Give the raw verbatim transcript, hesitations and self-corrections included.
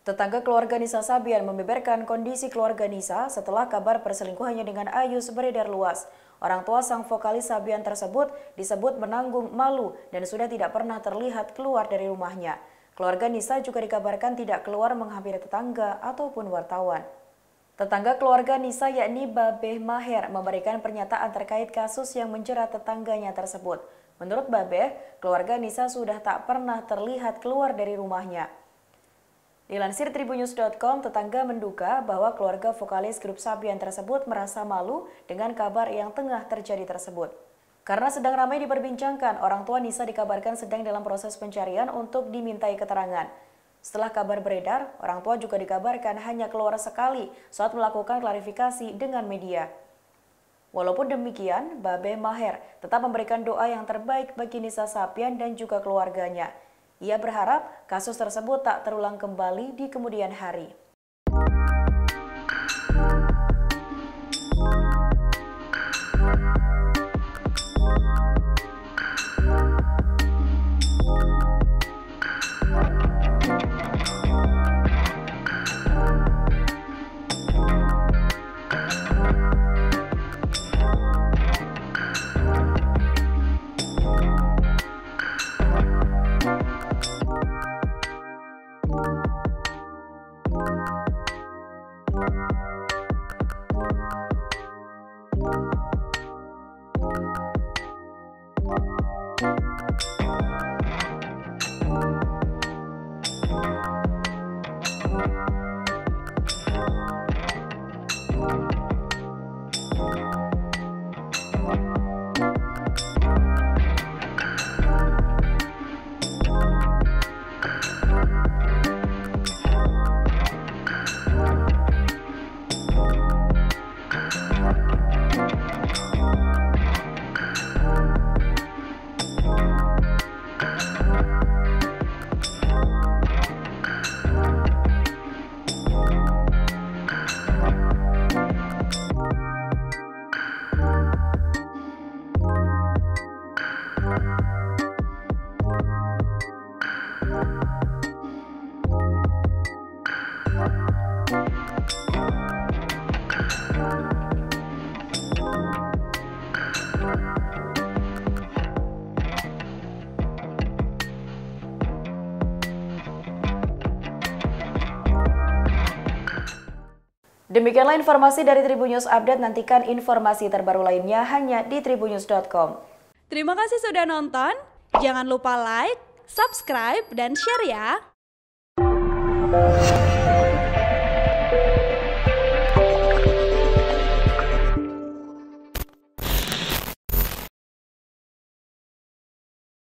Tetangga keluarga Nisa Sabian membeberkan kondisi keluarga Nisa setelah kabar perselingkuhannya dengan Ayus beredar luas. Orang tua sang vokalis Sabian tersebut disebut menanggung malu dan sudah tidak pernah terlihat keluar dari rumahnya. Keluarga Nisa juga dikabarkan tidak keluar menghampiri tetangga ataupun wartawan. Tetangga keluarga Nisa yakni Babeh Maher memberikan pernyataan terkait kasus yang menjerat tetangganya tersebut. Menurut Babeh, keluarga Nisa sudah tak pernah terlihat keluar dari rumahnya. Dilansir tribunnews dot com, tetangga menduga bahwa keluarga vokalis grup Sabian tersebut merasa malu dengan kabar yang tengah terjadi tersebut. Karena sedang ramai diperbincangkan, orang tua Nisa dikabarkan sedang dalam proses pencarian untuk dimintai keterangan. Setelah kabar beredar, orang tua juga dikabarkan hanya keluar sekali saat melakukan klarifikasi dengan media. Walaupun demikian, Babeh Maher tetap memberikan doa yang terbaik bagi Nisa Sabian dan juga keluarganya. Ia berharap kasus tersebut tak terulang kembali di kemudian hari. Demikianlah informasi dari Tribunnews Update. Nantikan informasi terbaru lainnya hanya di tribunnews dot com. Terima kasih sudah nonton. Jangan lupa like, subscribe, dan share ya.